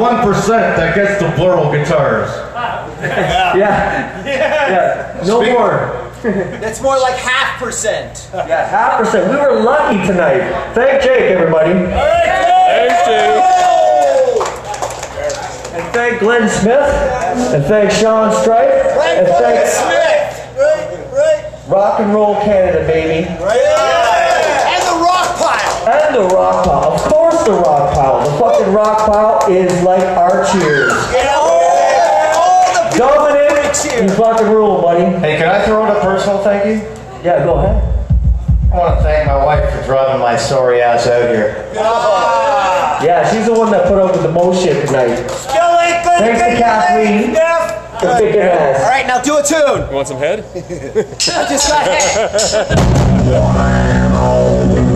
1% that gets the plural guitars. Yeah. No more. That's more like 0.5%. Yeah, 0.5%. We were lucky tonight. Thank Jake, everybody. Thanks, Jake. And thank Glenn Smith. And thank Sean Stripe. And thank Smith. Right. Rock and Roll Canada, baby. And the rock pile. And the rock pile. Of course the rock pile. The fucking rock pile is like our cheers. Dominic, you fucking rule, buddy. Hey, can I throw in a personal thank you? Yeah, go ahead. I want to thank my wife for driving my sorry ass out here. Yeah, she's the one that put up with the most shit tonight. Thanks to Kathleen. For kicking ass. All right, now do a tune. You want some head? I just got